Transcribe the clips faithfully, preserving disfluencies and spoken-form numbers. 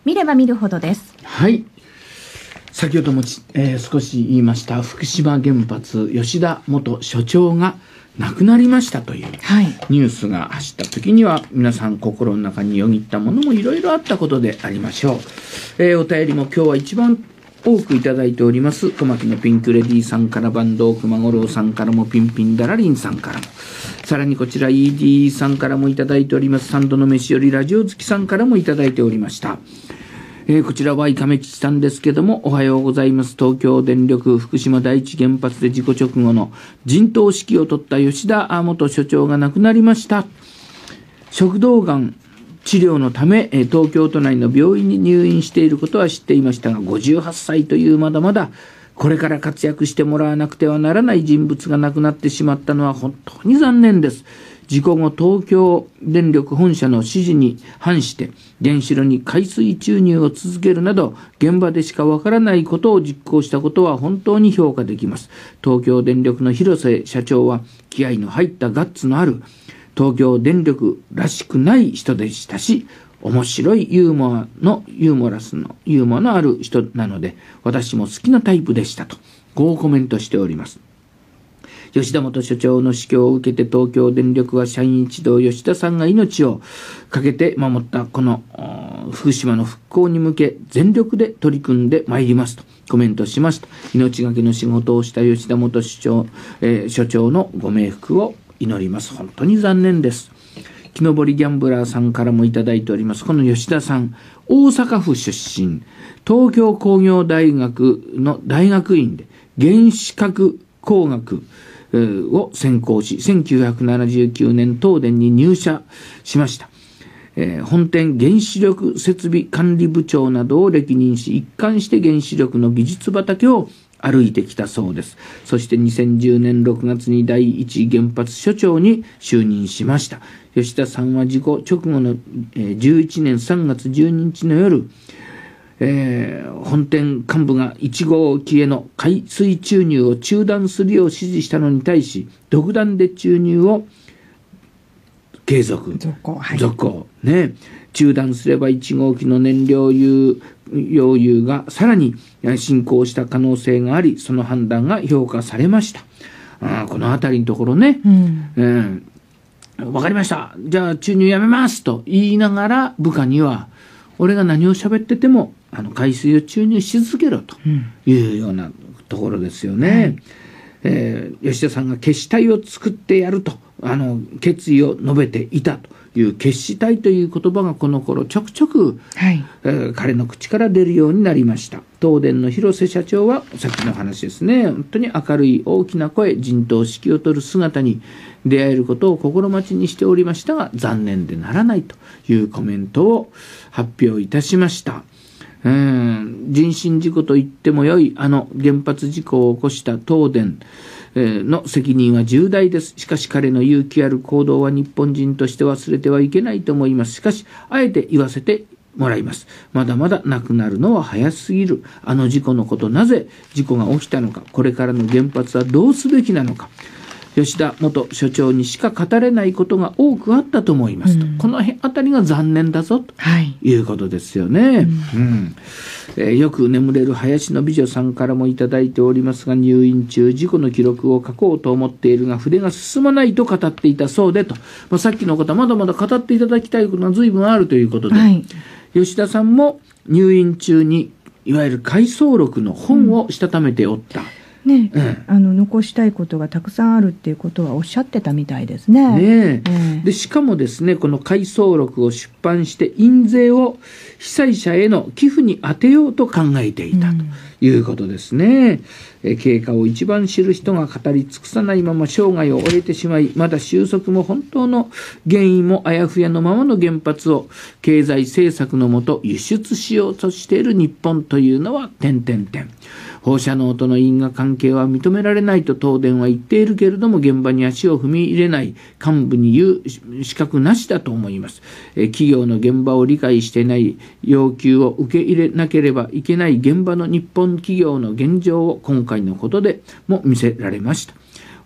見れば見るほどです。 はい。先ほども、えー、少し言いました福島原発吉田元所長が亡くなりましたというニュースが走った時には、皆さん心の中によぎったものもいろいろあったことでありましょう。えー、お便りも今日は一番多くいただいております小牧のピンクレディーさんから、坂東熊五郎さんからも、ピンピンダラリンさんからも、さらにこちら イーディー さんからもいただいております。三度の飯よりラジオ好きさんからもいただいておりました。えー、こちらは井亀吉さんですけども、おはようございます。東京電力福島第一原発で事故直後の陣頭指揮を取った吉田元所長が亡くなりました。食道がん治療のため東京都内の病院に入院していることは知っていましたが、ごじゅうはっさいというまだまだこれから活躍してもらわなくてはならない人物が亡くなってしまったのは本当に残念です。事故後、東京電力本社の指示に反して原子炉に海水注入を続けるなど、現場でしかわからないことを実行したことは本当に評価できます。東京電力の広瀬社長は気合の入ったガッツのある東京電力らしくない人でしたし、面白いユーモアのユーモラスのユーモアのある人なので、私も好きなタイプでしたと、こうコメントしております。吉田元所長の死去を受けて、東京電力は社員一同吉田さんが命をかけて守ったこの福島の復興に向け全力で取り組んでまいりますとコメントしました。命がけの仕事をした吉田元所長、えー、所長のご冥福を祈ります。本当に残念です。木登りギャンブラーさんからもいただいております。この吉田さん、大阪府出身、東京工業大学の大学院で原子核工学を専攻し、せんきゅうひゃくななじゅうきゅうねん東電に入社しました。えー、本店原子力設備管理部長などを歴任し、一貫して原子力の技術畑を歩いてきたそうです。そしてにせんじゅうねんろくがつに第一原発所長に就任しました。吉田さんは事故直後のじゅういちねんさんがつじゅうににちの夜、えー、本店幹部がいち号機への海水注入を中断するよう指示したのに対し、独断で注入を継続続行、はい、 続行ね、中断すればいち号機の燃料融溶融がさらに進行した可能性があり、その判断が評価されました。あ、このあたりのところね、うんえー、分かりました、じゃあ注入やめますと言いながら、部下には俺が何を喋っててもあの海水を注入し続けろというようなところですよね、はいえー、吉田さんが決死隊を作ってやるとあの決意を述べていたという決死隊という言葉がこの頃ちょくちょく、はいえー、彼の口から出るようになりました。東電の広瀬社長はさっきの話ですね、本当に明るい大きな声、陣頭指揮を取る姿に出会えることを心待ちにしておりましたが、残念でならないというコメントを発表いたしました。うん人身事故と言ってもよいあの原発事故を起こした東電の責任は重大です。しかし彼の勇気ある行動は日本人として忘れてはいけないと思います。しかしあえて言わせてもらいます。まだまだ亡くなるのは早すぎる。あの事故のこと、なぜ事故が起きたのか、これからの原発はどうすべきなのか、吉田元所長にしか語れないことが多くあったと思いますと、うん、この辺あたりが残念だぞということですよね、はいうんうんえー、よく眠れる林の美女さんからもいただいておりますが、入院中事故の記録を書こうと思っているが筆が進まないと語っていたそうでと、まあ、さっきのことはまだまだ語っていただきたいことが随分あるということで、はい、吉田さんも入院中にいわゆる回想録の本をしたためておった、うんねうん、あの残したいことがたくさんあるっていうことはおっしゃってたみたいですね。 ねええでしかもですね、この回想録を出版して印税を被災者への寄付に充てようと考えていたということですね、うん、え経過を一番知る人が語り尽くさないまま生涯を終えてしまい、まだ収束も本当の原因もあやふやのままの原発を経済政策のもと輸出しようとしている日本というのは点々点放射能との因果関係は認められないと東電は言っているけれども、現場に足を踏み入れない幹部に言う資格なしだと思います。え企業の現場を理解していない要求を受け入れなければいけない現場の日本企業の現状を今回のことでも見せられました。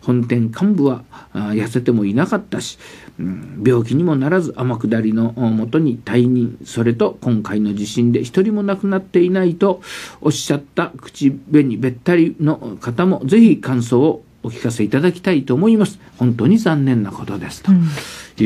本店幹部は痩せてもいなかったし、うん、病気にもならず天下りのもとに退任、それと今回の地震で一人も亡くなっていないとおっしゃった口紅べったりの方もぜひ感想をお聞かせいただきたいと思います。本当に残念なことですと、うん、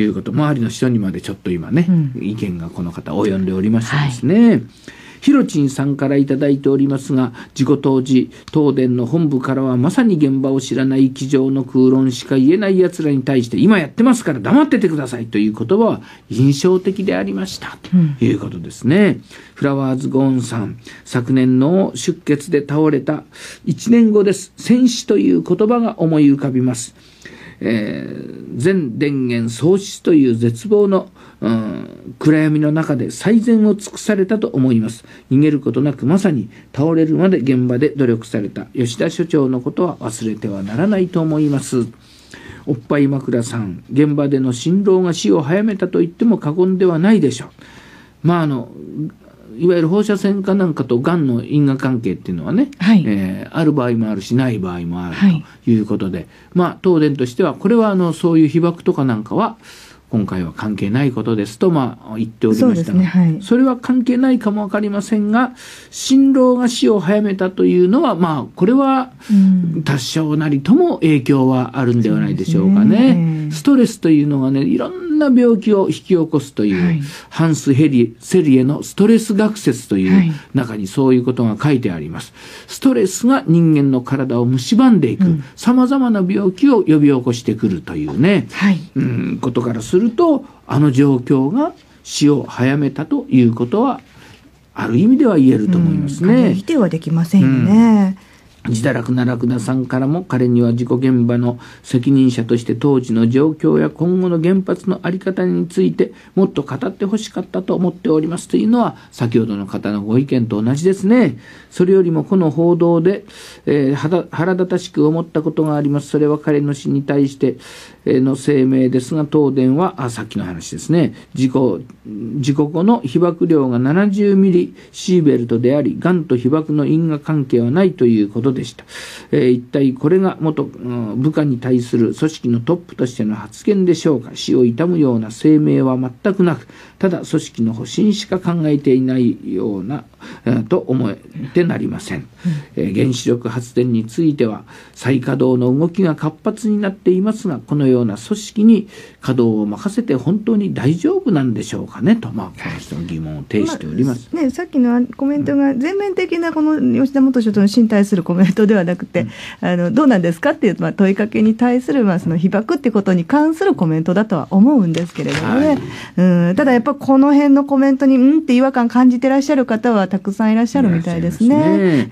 いうこと、周りの人にまでちょっと今ね、うん、意見がこの方及んでおりましてですね、はい、ひろちんさんからいただいておりますが、事故当時東電の本部からはまさに現場を知らない机上の空論しか言えない奴らに対して今やってますから黙っててくださいという言葉は印象的でありましたということですね、うん、フラワーズゴーンさん、昨年の出血で倒れたいちねんごです。戦死という言葉が思い浮かびます。えー、全電源喪失という絶望の、うん、暗闇の中で最善を尽くされたと思います。逃げることなくまさに倒れるまで現場で努力された吉田所長のことは忘れてはならないと思います。おっぱい枕さん、現場での辛労が死を早めたと言っても過言ではないでしょう。まああのいわゆる放射線科なんかとがんの因果関係っていうのはね、はい、えー、ある場合もあるしない場合もあるということで、はい、まあ東電としてはこれはあのそういう被爆とかなんかは今回は関係ないことですとまあ言っておりましたが、 そうですね、はい、それは関係ないかもわかりませんが、辛労が死を早めたというのはまあこれは多少なりとも影響はあるんではないでしょうかね。ね、ストレスというのがね、いろんな病気を引き起こすという、はい、ハンス・ヘリセリエのストレス学説という中にそういうことが書いてあります。ストレスが人間の体を蝕んでいく、さまざまな病気を呼び起こしてくるというね、はい、うん、ことからするとあの状況が死を早めたということはある意味では言えると思いますね。 うん、否定はできませんよね。うん、 自堕落なラクダさんからも、彼には事故現場の責任者として当時の状況や今後の原発の在り方についてもっと語ってほしかったと思っておりますというのは先ほどの方のご意見と同じですね。それよりもこの報道で、えー、腹, 腹立たしく思ったことがあります。それは彼の死に対しての声明ですが、東電はあさっきの話ですね、事故事故後の被爆量がななじゅうミリシーベルトであり、がんと被爆の因果関係はないということでした。えー、一体これが元、うん、部下に対する組織のトップとしての発言でしょうか。死を悼むような声明は全くなく、ただ組織の保身しか考えていないような、えー、と思えてなりません。えー、原子力発電については再稼働の動きが活発になっていますが、このような組織に稼働を任せて本当に大丈夫なんでしょうかねと、まあ、この人の疑問を呈しております。 まあね、さっきのコメントが全面的なこの吉田元所長の死に対するコメントではなくて、うん、あのどうなんですかっていう、まあ、問いかけに対する、まあ、その被爆っていうことに関するコメントだとは思うんですけれどもね、はい、うん、ただやっぱこの辺のコメントにうんって違和感感じてらっしゃる方はたくさんいらっしゃるみたいですね。 うん、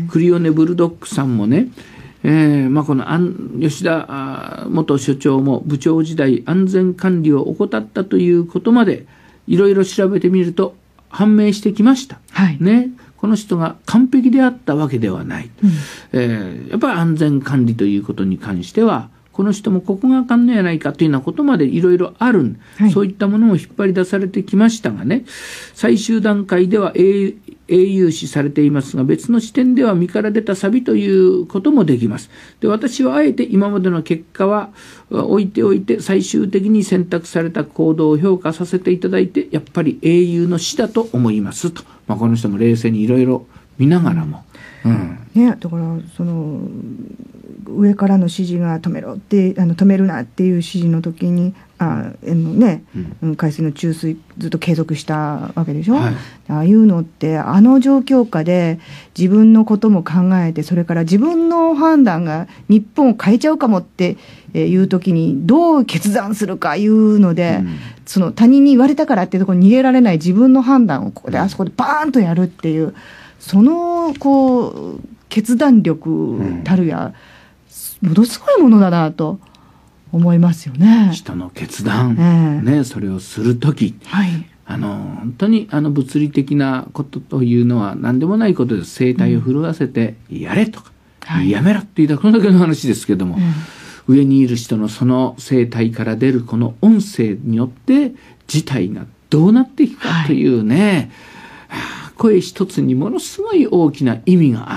クリオネブルドッグさんもね、えーまあ、この吉田元所長も部長時代安全管理を怠ったということまでいろいろ調べてみると判明してきました、はいね、この人が完璧であったわけではない、うん、えー、やっぱり安全管理ということに関してはこの人もここがあかんのやないかというようなことまでいろいろある、はい、そういったものを引っ張り出されてきましたがね、最終段階では英雄視されていますが、別の視点では身から出たサビということもできます。で、私はあえて今までの結果は置いておいて最終的に選択された行動を評価させていただいて、やっぱり英雄の死だと思いますと、まあ、この人も冷静にいろいろ見ながらも、うんね、だからその上からの指示が止めろってあの止めるなっていう指示の時にあの、ね、うん、海水の注水ずっと継続したわけでしょ、はい、ああいうのってあの状況下で自分のことも考えて、それから自分の判断が日本を変えちゃうかもっていう時にどう決断するかいうので、うん、その他人に言われたからっていうところに逃げられない自分の判断をここであそこでバーンとやるっていう、そのこう決断力たるや、ものすごいものだなと思いますよね。 人の決断、えーね、それをするとき、はい、あの本当にあの物理的なことというのは何でもないことです。声帯を震わせてやれとか、うん、やめろって言ったこれだけの話ですけども、はい、上にいる人のその声帯から出るこの音声によって事態がどうなっていくかというね、はい、声一つにものすごい大きな意味がある、はい、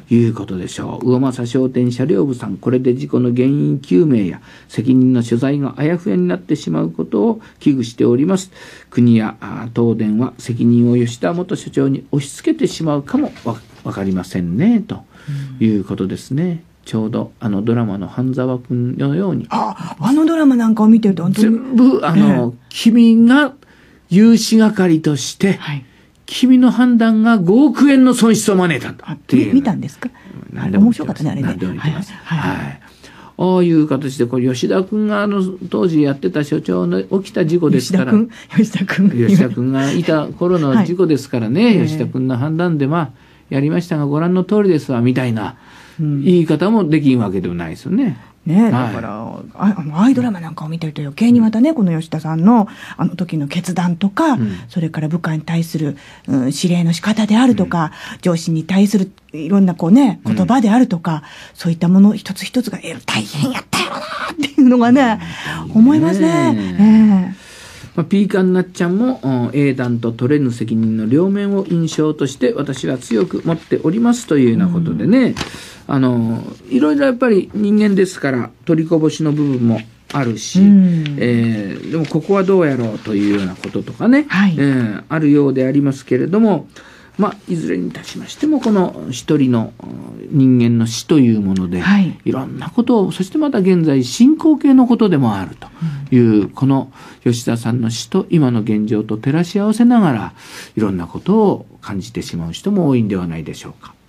いうことでしょう。魚政商店車両部さん、これで事故の原因究明や責任の所在があやふやになってしまうことを危惧しております。国や東電は責任を吉田元所長に押し付けてしまうかもわ分かりませんね、ということですね。ちょうどあのドラマの半沢君のように、 ああのドラマなんかを見てると本当に全部あの、えー、君が融資係として、はい、君の判断がごおくえんの損失を招いたっていう。 見たんですか？面白かったね、あれね。 何でも見てます。はい。はいはい、ああいう形で、これ吉田君があの当時やってた所長の起きた事故ですから。 吉田君吉田君がいた頃の事故ですからね、はい、吉田君の判断でまあやりましたがご覧の通りですわみたいな言い方もできんわけでもないですよね。 ね、だから、はい、あのアイドラマなんかを見てると余計にまたね、この吉田さんのあの時の決断とか、うん、それから部下に対する、うん、指令の仕方であるとか、うん、上司に対するいろんなこうね言葉であるとか、うん、そういったもの一つ一つがえ大変やったよなっていうのがね、うん、思いますね。ねえまあ、ピーカンなっちゃんも英断と取れぬ責任の両面を印象として私は強く持っておりますというようなことでね、うん、あのいろいろやっぱり人間ですから取りこぼしの部分もあるし、うん、えー、でもここはどうやろうというようなこととかね、はい、えー、あるようでありますけれども、まあ、いずれにいたしましてもこの一人の人間の死というもので、はい、いろんなことをそしてまた現在進行形のことでもあるという、うん、この吉田さんの死と今の現状と照らし合わせながらいろんなことを感じてしまう人も多いんではないでしょうか。